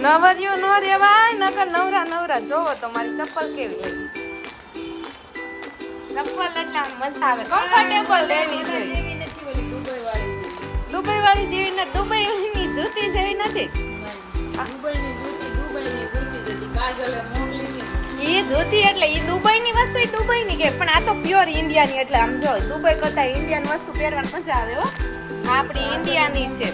નવરિયો નો રેવાય નકર નવરા નવરા જોવો તો મારી ચપ્પલ કેવી લાગી ચપ્પલ એટલે મજા આવે કમ્ફર્ટેબલ લેવી જોઈએ દુબઈ વાળી જેવી ને દુબઈ ની જૂતી જેવી નથી ઈ જૂતી એટલે ઈ દુબઈ ની વસ્તુ ઈ દુબઈ ની કે પણ આ તો પ્યોર ઇન્ડિયા ની એટલે આમ જો દુબઈ કરતા ઇન્ડિયન વસ્તુ પહેરવાની મજા આવે હો આપણી ઇન્ડિયા ની છે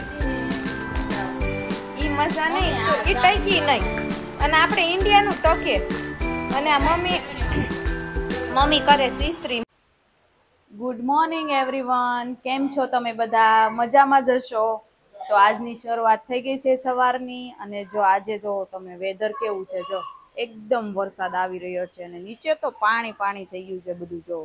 ઈ મજા નહીં ઈ ટકી નહીં અને આપણે ઇન્ડિયા નું ટકે અને આ મમ્મી કરે ઇસ્ત્રી ગુડ મોર્નિંગ એવરીવન કેમ છો તમે બધા મજામાં જ હશો તો આજની શરૂઆત થઈ ગઈ છે સવારની અને જો આજે જો તમે વેધર કેવું છે જો એકદમ વરસાદ આવી રહ્યો છે અને નીચે તો પાણી પાણી થઈ ગયું છે બધું જો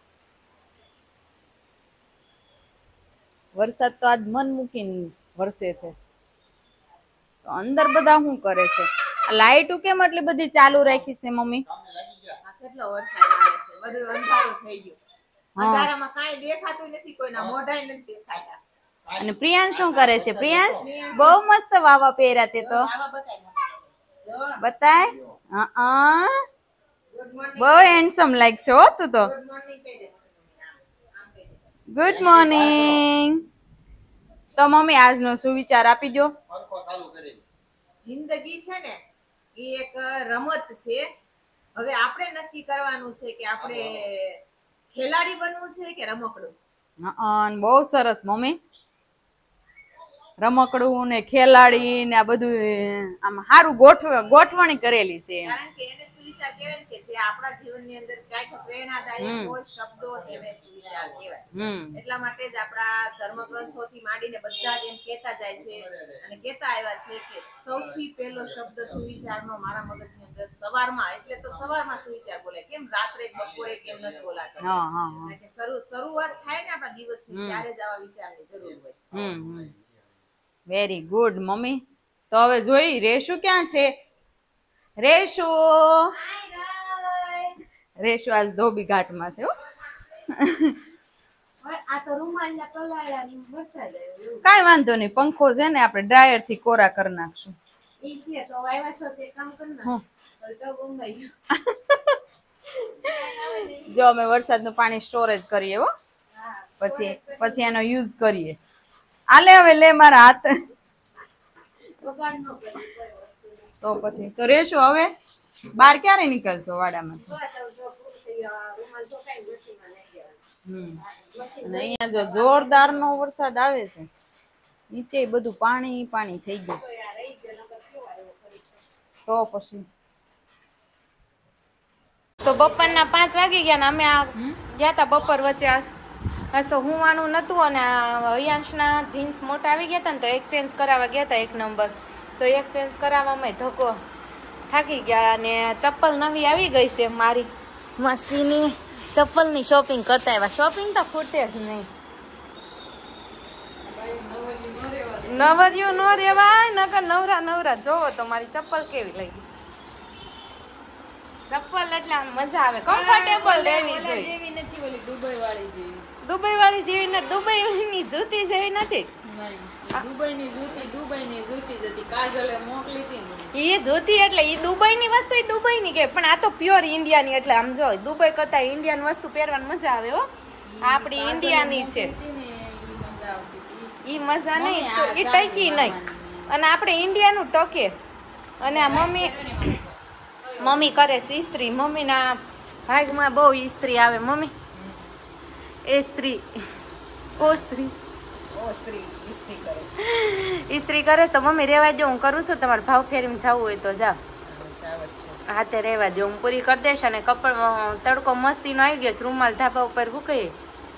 વરસાદ તો આજ મન મૂકીને વરસે છે તો અંદર બધા શું કરે છે લાઈટ કેમ એટલી બધી ચાલુ રાખી છે મમ્મી કેટલો વરસાદ આવે છે બધું અંધારું થઈ ગયું અંધારામાં કાઈ દેખાતું નથી કોઈના મોઢાય નથી દેખાતા અને પ્રિયાંશ શું કરે છે પ્રિયાંશ બહુ મસ્ત વાવા પહેર્યા તે તો બતાય બહુ હેન્ડસમ લાગે છે હો તું તો ગુડ મોર્નિંગ તો મમ્મી આજનો શું વિચાર આપી દો જિંદગી છે ને એ એક રમત છે હવે આપણે નક્કી કરવાનું છે કે આપણે ખેલાડી બનવું છે કે રમકડું બહુ સરસ મમ્મી રમકડું ને ખેલાડી ને આ બધું આમ સારું ગોઠવણી કરેલી છે કારણ કે એને સુવિચાર કહેવાય કે જે આપણા જીવનની અંદર કાંઈક પ્રેરણાદાયક હોય શબ્દો એને સુવિચાર કહેવાય એટલા માટે જ આપણા ધર્મગ્રંથોથી માંડીને બધા જ એમ કહેતા જાય છે અને કહેતા આવ્યા છે કે સૌથી પહેલો શબ્દ સુવિચારનો મારા મગજની અંદર સવારમાં એટલે તો સવારમાં સુવિચાર બોલે કેમ રાત્રે બપોરે કેમ નથી બોલાતો કે શરૂઆત થાય ને આપણા દિવસની ત્યારે જ આવા વિચારની જરૂર હોય વેરી ગુડ મમ્મી તો હવે જોઈ રેશુ ક્યાં છે રેશુ આજ ધોબી ઘાટમાં છે કઈ વાંધો નહીં પંખો છે ને આપણે ડ્રાયર થી કોરા કરી નાખશું જો અમે વરસાદનું પાણી સ્ટોરેજ કરીએ હો પછી એનો યુઝ કરીએ આલે હવે લે મારા હાથ તો પછી તો રેશો હવે બાર ક્યારે નીકળશો વાડામાં અહીંયા જો જોરદાર નો વરસાદ આવે છે નીચે બધું પાણી પાણી થઈ ગયું તો પછી તો બપોરના 5 વાગી ગયા ને અમે ગયા તા બપોર વચ્ચે તો હુંવાનું નતું અને અયાંશના જીન્સ મોટા આવી ગયા હતા ને તો એક ચેન્જ કરાવવા ગયા હતા 1 નંબર તો એક ચેન્જ કરાવવામાં ધક્કો થાકી ગયા અને ચપ્પલ નવી આવી ગઈ છે મારી મસ્તીની ચપ્પલની શોપિંગ કરતા આવ્યા શોપિંગ તો ખૂટે જ નહીં નવરિયો નો રેવાય નકર નવરા નવરા જોવો તો મારી ચપ્પલ કેવી લાગી ચપ્પલ એટલે મજા આવે કમ્ફર્ટેબલ લેવી જોઈએ દુબઈ વાળી જેવી ને દુબઈ ની જૂતી જેવી નથી ઈ જૂતી એટલે ઈ દુબઈ ની વસ્તુ ઈ દુબઈ ની કે પણ આ તો પ્યોર ઇન્ડિયા ની એટલે આમ જો દુબઈ કરતા ઇન્ડિયન વસ્તુ પહેરવાની મજા આવે હો આપડી ઇન્ડિયા ની છે ઈ મજા નહીં ઈ ટકી નહીં અને આપણે ઇન્ડિયા નું ટકે અને આ મમ્મી કરે છે ઇસ્ત્રી મમ્મી ના ભાગમાં બહુ ઇસ્ત્રી આવે મમ્મી ઇસ્ત્રી કરે તો મમ્મી રેવા દો હું કરું છું તમારે ભાવ ફેરીમાં જવું હોય તો જાઓ હાથે રેવા દો હું પૂરી કરી દઈશ અને તડકો મસ્તી નો આવી ગયો રૂમાલ ધાબા ઉપર મૂકી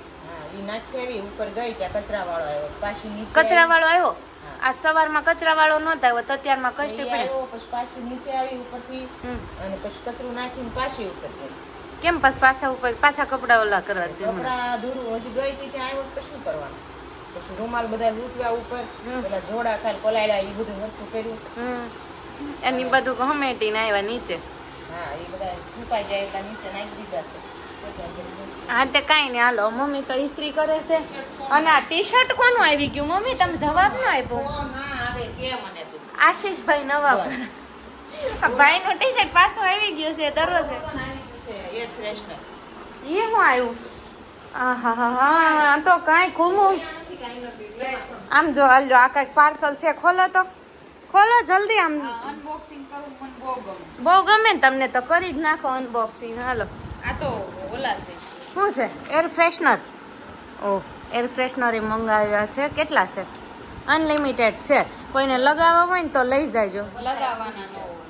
કચરા વાળો આવ્યો આ સવારમાં કચરા વાળો નતો આવ્યો તો અત્યારમાં કષ્ટી પડ્યો પાછી નીચે આવી ઉપરથી અને પછી કચરું નાખીને પાછી ઉપર કેમ પાછા ઉપર પાછા કપડા ઓલા કરવા કપડા દૂર હજી ગઈ હતી ત્યાં આવ્યો તો શું કરવાનું પછી રૂમાલ બધા લૂંટવા ઉપર પેલા જોડા ખાલી પલાળ્યા એ બધું હરખું કર્યું એની બધું હમેટીને આવ્યા નીચે હા એ બધા ફૂંકાઈ જાય એટલા નીચે નાખી દીધા છે હા તે કઈ નઈ હાલો મમ્મી તો ઇસ્ત્રી કરે છે અને આ ટી શર્ટ કોનું આવી ગયું મમ્મી તમે જવાબ ન આપ્યો ના આવે કે મને તું આશીષભાઈ નવાપરા. આ ભાઈનો ટી શર્ટ પાછો આવી ગયો છે દરરોજ. એર ફ્રેશનર એ હું આવ્યું? હા તો કાંઈ ખોલું આમ જો હાલ જો આ કાંઈક પાર્સલ છે. ખોલો તો ખોલો જલ્દી. આમ અનબોક્સિંગ કરું મને બહુ ગમે. બહુ ગમે ને તમને તો કરી જ નાખો અનબોક્સિંગ. હાલો આ તો ઓલા છે શું છે? Air freshener. Oh air freshener એ મંગાવ્યા છે. કેટલા છે? અનલિમિટેડ છે. કોઈને લગાવવા હોય ને તો લઈ જાયજો. લગાવવાના ન હોય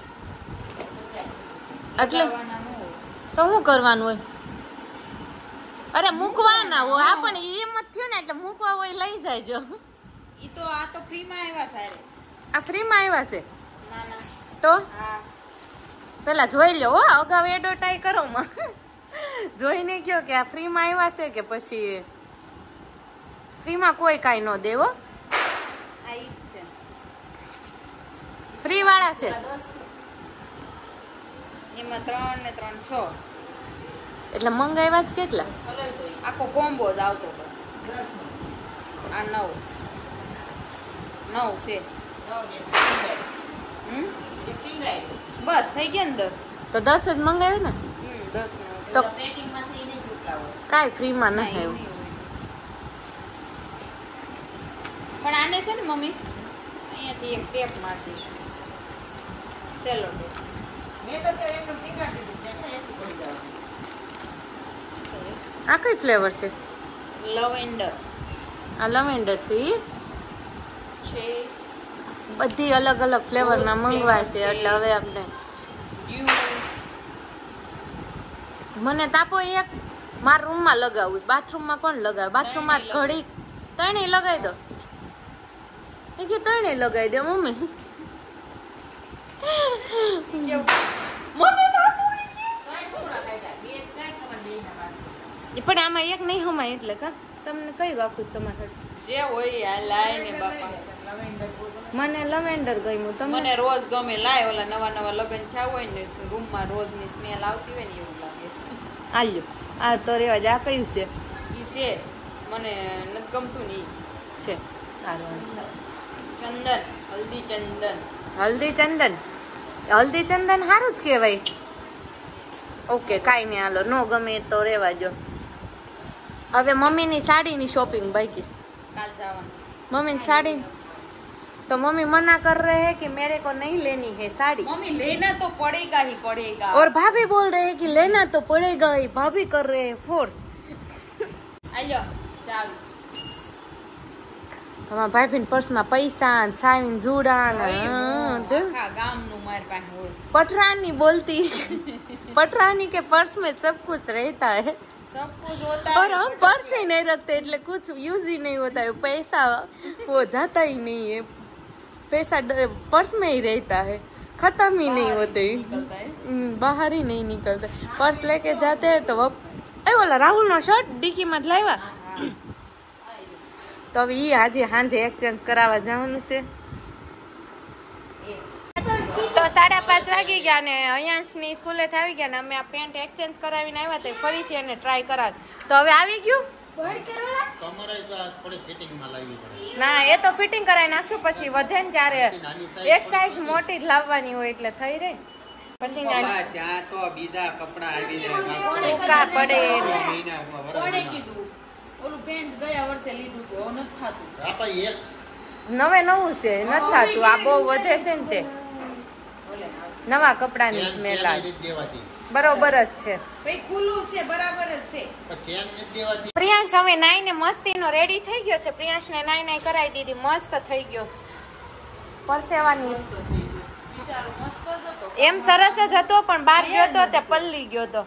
એટલે તો શું કરવાનું હોય? અરે મૂકવાના હોય. આ પણ એમ જ થયું ને એટલે મૂકવા હોય લઈ જાયજો. ઈ તો આ તો ફ્રી માં આવ્યા સાહેબ. આ ફ્રી માં આવ્યા છે ના ના તો હા પેલા જોઈ લો હો. અગાઉ એડવર્ટાઈઝ કરો માં જોઈને કયો કે આ ફ્રી માં આવ્યા છે કે પછી ફ્રી માં કોઈ કાંઈ ન દેવો. આ ઈ છે ફ્રી વાળા છે. એમાં 3 ને 3 6 એટલે મંગાવ્યા છે કેટલા? આખો કોમ્બો જ આવતો 10 આ 9 છે બસ થઈ ગયા ને 10 તો 10 જ મંગાવ્યા ને. 10 તો પેકિંગમાં છે એને કેટલા હોય કાંઈ ફ્રી માં ન આવ્યું. પણ આને છે ને મમ્મી અહીંયાથી એક ટેપ મારતી સેલો ટેપ મેં તો ત્યારે એકદમ ટીકાડી દીધું એટલે એટલું પડી જવાનું. આ કઈ ફ્લેવર છે? લવેન્ડર આ લવેન્ડર છે. છે બધી અલગ અલગ ફ્લેવર ના મંગવાય છે એટલે હવે આપણે મને તાપો એક મારા રૂમમાં લગાવું. બાથરૂમમાં કોણ લગાવે? બાથરૂમમાં ઘડી તણે લગાવી દો. એ કે તણે લગાવી દે મમ્મી. પણ આમાં એક નહીં હમાય એટલે કા તમને કઈ રાખું તમારે જે હોય આ લાય ને બાપા. મને લવેન્ડર ગમ્યું. તમને? મને રોજ ગમે. લાય ઓલા નવા નવા લગન છા હોય ને રૂમમાં રોજની સ્મેલ આવતી હોય ને એવું લાગે. આલ્યો આ તો રેવા જ. આ કયું છે? ઈ છે મને નથી ગમતું ને ઈ છે ચંદન હલ્દી ચંદન. હલ્દી ચંદન. હલ્દી ચંદન સારું જ કહેવાય. ઓકે કાંઈ નહીં હાલો. ન ગમે તો રેવા જો. હવે મમ્મીની સાડીની શોપિંગ બાકી. કાલ જવાનું મમ્મીની સાડી तो मम्मी मना कर रहे हैं कि मेरे को नहीं लेनी है साड़ी. मम्मी लेना तो पड़ेगा ही पड़ेगा. और भाभी बोल रहे हैं कि लेना तो पड़ेगा ही. भाभी कर रहे हैं फोर्स. आयो ચાલ. અમારા ભાભીન પર્સમાં પૈસા ને સાવીન જુડા ને આખા ગામનું મારી પાસે હોય. पटरानी बोलती पटरानी के पर्स में सब कुछ रहता है. सब कुछ होता और है हम पर्स ही नहीं रखते એટલે कुछ यूज ही नहीं होता है. पैसा वो जाता ही नहीं है. पैसा पर्स में ही रहता है. खत्म ही नहीं होते. बाहर ही नहीं निकलते. पर्स लेके जाते हैं तो એ ઓલા રાહુલ નો શર્ટ ડીકી માં લાવ્યા તો હવે ઈ આજે સાંજે એક્સચેન્જ કરાવવા જવાનું છે. તો 5:30 વાગી ગયા ને અયાંશની સ્કૂલે થી આવી ગયા ને અમે આ પેન્ટ એક્સચેન્જ કરાવીને આવ્યા તો ફરીથી એને ટ્રાય કરાવ. તો હવે આવી ગયું. ના એ તો ફિટિંગ કરાવી નાખશું પછી વધે ને ત્યારે એક સાઈઝ મોટી જ લાવવાની હોય એટલે થઈ રહે. પછી ત્યાં તો બીજા કપડા આવી જાય કા પડે. કોણે કીધું ઓલું પેન્ટ ગયા વર્ષે લીધું તો નથી થાતું. આપણે એક નવે નવું છે નથી થાતું. આ બહુ વધે છે ને તે નવા કપડાની સ્મેલ આવે. બરોબર જ છે. ભાઈ ખુલ્લું છે બરાબર જ છે. પ્રિયાંશ હવે નાઈને મસ્તીનો રેડી થઈ ગયો છે. પ્રિયાંશને નાઈ કરાવી દીધી. મસ્ત થઈ ગયો. પરસેવાની બિચારો મસ્ત જ હતો. એમ સરસ જ હતો પણ બહાર ગયો તો તે પલ્લી ગયો તો.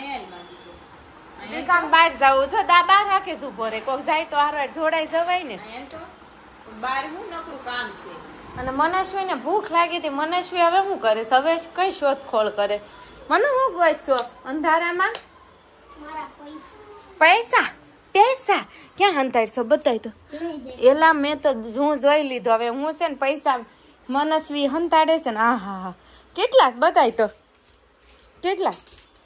કામ બહાર જવું છો દા બહાર રાખે જ ઉભો રે. કોક જાય તો હાર જોડાઈ જવાય ને. બહાર હું નકરું કામ છે. અને મનસ્વીને ભૂખ લાગી હતી. મનસ્વી હવે શું કરે? હવે કઈ શોધખોળ કરે? મને હું ગોઈছো અંધારામાં પૈસા પૈસા ક્યાં હંતાડશો બતાય તો. એલા મેં તો હું જોઈ લીધો. હવે હું છે ને પૈસા મનસ્વી હંતાડે છે ને. હા હા હા કેટલા બતાય તો કેટલા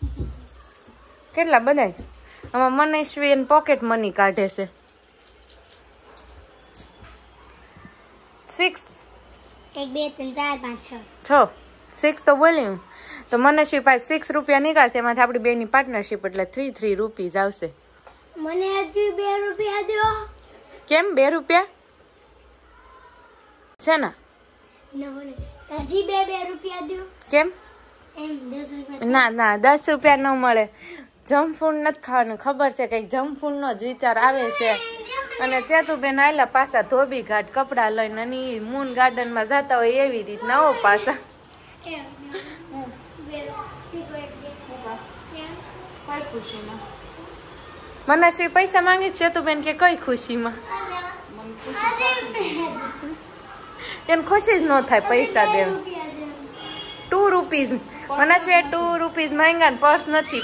કેટલા બધાય. આમાં મનસ્વી પોકેટ મની કાઢે છે. 6 1 2 3 4 5 6 6 તો બોલ્યું તો મનસ્વી પાસે 6 રૂપિયા નીકળશે એમાંથી આપણી બેની પાર્ટનરશિપ એટલે 3 રૂપીઝ આવશે. મને હજી 2 રૂપિયા દો. કેમ 2 રૂપિયા છે ને? હજી 2 રૂપિયા દો. કેમ? એમ 10 રૂપિયા. ના 10 રૂપિયા ન મળે. જંક ફૂડ નથી ખાવાનું, ખબર છે કઈક જંક ફૂડ નો જ વિચાર આવે છે. અને ચેતુબેન આયલા પાછા ધોબી ઘાટ કપડા લઈને અને મૂન ગાર્ડન માં જતા હોય એવી રીત નવો પાછા. મનસ્વી પૈસા માંગે છે ચેતુબેન કે કઈ ખુશીમાં? એને ખુશી જ ન થાય પૈસા દે. 2 રૂપીઝ મનસ્વી 2 રૂપીઝ માંગ્યા ને પર્સ નથી.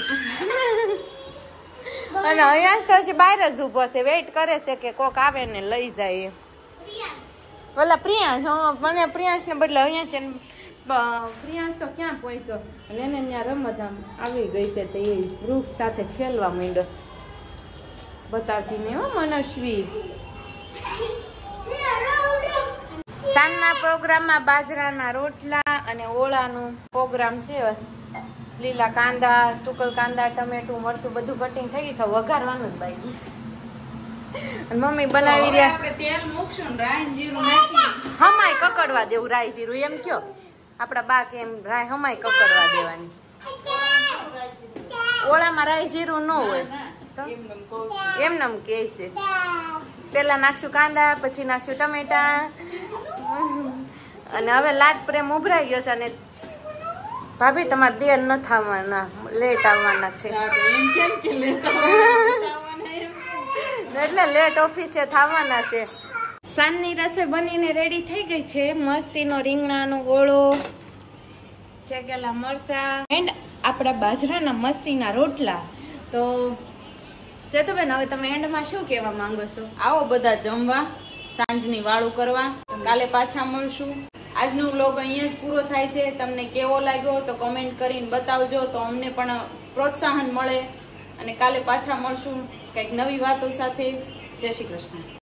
અને અહીંયા તો બહાર જ ઉભો છે, વેઇટ કરે છે કે કોક આવે ને લઈ જાય. ઓલા પ્રિયાંશ, મને પ્રિયાંશ ને બદલે અહીંયા છે. પ્રિયાંશ તો ક્યાં પહોંચ્યો અને એને ત્યાં રમત આમ આવી ગઈ છે તો એ વૃક્ષ સાથે ખેલવા માંડ્યો. બતાવતી નહીં હો મનસ્વી. સાંજના પ્રોગ્રામમાં બાજરાના રોટલા અને ઓળાનું પ્રોગ્રામ છે. લીલા કાંદા, સુકલ કાંદા, ટમેટું, મરચું બધું કટિંગ થઈ ગયું છે, વઘારવાનું જ બાકી છે. અને મમ્મી બનાવી રહ્યા. આપણે તેલ મૂકશું ને રાઈ જીરું નાખી હમાય કકડવા દેવું રાઈ જીરું એમ કયો. આપડા બા કે એમ રાઈ હમાય કકડવા દેવાની. ઓળામાં રાઈ જીરું ન હોય તો એમ કે છે. પેલા નાખશું કાંદા, પછી નાખશું ટમેટા અને હવે લાટ પ્રેમ ઉભરાઈ ગયો છે. અને ભાભી તમારે દેર ન થવાના, લેટ આવવાના છે એટલે લેટ ઓફિસે થવાના છે. સાંજની રસોઈ બનીને રેડી થઈ ગઈ છે. મસ્તીનો રીંગણાનો ઓળો, ચેકેલા મરચા એન્ડ આપણા બાજરાના મસ્તીના રોટલા. તો ચેતુબેન હવે તમે એન્ડમાં શું કહેવા માંગો છો? આવો બધા જમવા, સાંજની વાળું કરવા. કાલે પાછા મળશું. આજનો વ્લોગ અહીંયા જ પૂરો થાય છે. તમને કેવો લાગ્યો તો કમેન્ટ કરીને બતાવજો તો અમને પણ પ્રોત્સાહન મળે. અને કાલે પાછા મળશું કંઈક નવી વાતો સાથે. જય શ્રી કૃષ્ણ.